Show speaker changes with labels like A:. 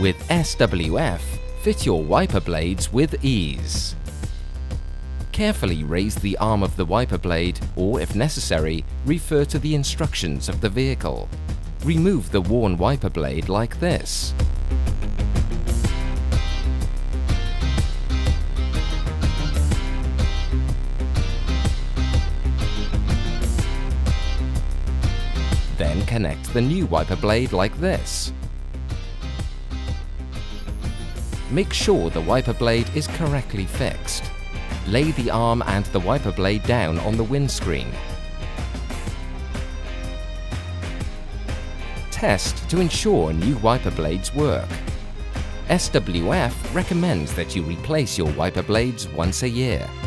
A: With SWF, fit your wiper blades with ease. Carefully raise the arm of the wiper blade, or if necessary, refer to the instructions of the vehicle. Remove the worn wiper blade like this. Then connect the new wiper blade like this. Make sure the wiper blade is correctly fixed. Lay the arm and the wiper blade down on the windscreen. Test to ensure new wiper blades work. SWF recommends that you replace your wiper blades once a year.